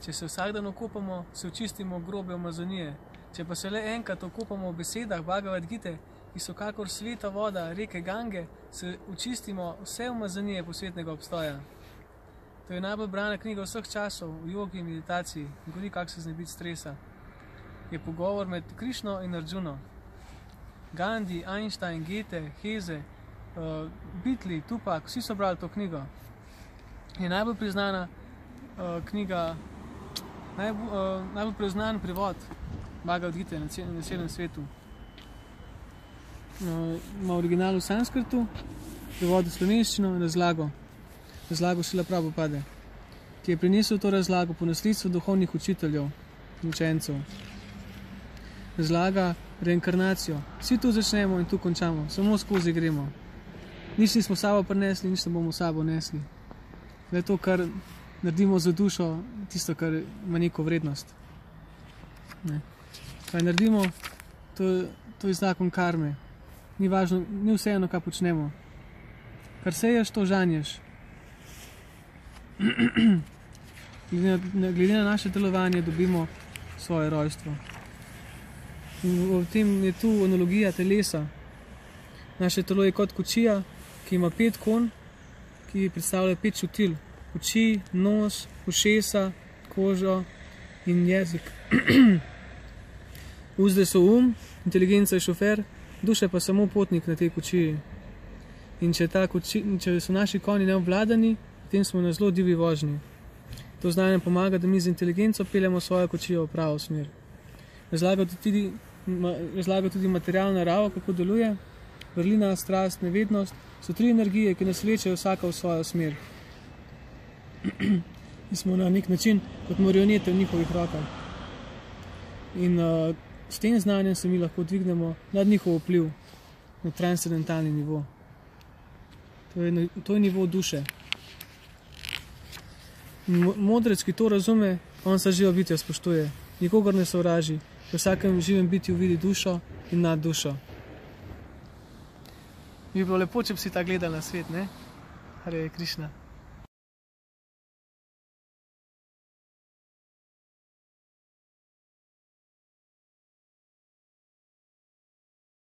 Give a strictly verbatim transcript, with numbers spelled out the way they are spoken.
Če se vsak dan okupamo, se očistimo grobe umazanije. Če pa se le enkrat okupamo v besedah Bhagavad Gite, ki so kakor sveta voda reke Gange, se očistimo vse umazanije posvetnega obstoja. To je najbolj brana knjiga vseh časov v jogi in meditaciji in govori, kako se znebiti stresa. Je pogovor med Krišno in Arjuno. Gandhi, Einstein, Goethe, Heze, uh, Beatles, Tupac, vsi so brali to knjigo. Je najbolj priznana uh, knjiga, najbolj, uh, najbolj priznan prevod Bhagavad Gite na, cel, na celem svetu. Uh, ima original v sanskrtu, prevod v slovenščino in razlago. Razlago Šrila Prabhupade, ki je prinesel to razlago po nasledstvu duhovnih učiteljev in učencev. Razlaga reinkarnacijo. Vsi tu začnemo in tu končamo, samo skozi gremo. Nič nismo sabo prinesli, nič ne bomo sabo nesli. Le to, kar naredimo za dušo, tisto, kar ima neko vrednost. Ne. Kaj naredimo, to, to je zakon karme. Ni važno, ni vseeno, kaj počnemo. Kar seješ, to žanješ. Glede na, glede na naše delovanje dobimo svoje rojstvo. In v tem je tu analogija telesa. Naše telo je kot kočija, ki ima pet konj, ki predstavlja pet čutil. Oči, nos, ušesa, kožo in jezik. Uzde so um, inteligenca je šofer, duša pa samo potnik na tej kočiji. In če, ta koči, če so naši konji neobvladani, potem smo na zelo divji vožnji. To znanje pomaga, da mi z inteligenco peljemo svojo kočijo v pravo smer. Razlaga tudi, razlaga tudi materialna narava, kako deluje. Vrlina, strast, nevednost so tri energije, ki nas vlečejo vsaka v svojo smer. In smo na nek način kot marionete v njihovih rokah. In uh, s tem znanjem se mi lahko dvignemo nad njihov vpliv na transcendentalni nivo. To je, to je nivo duše. Modrec, ki to razume, on se živo bitje spoštuje. Nikogar ne sovraži. V vsakem živem bitju vidi dušo in nad dušo. Bi bilo lepo, če bi si ta gledal na svet, ne? Hare Krišna.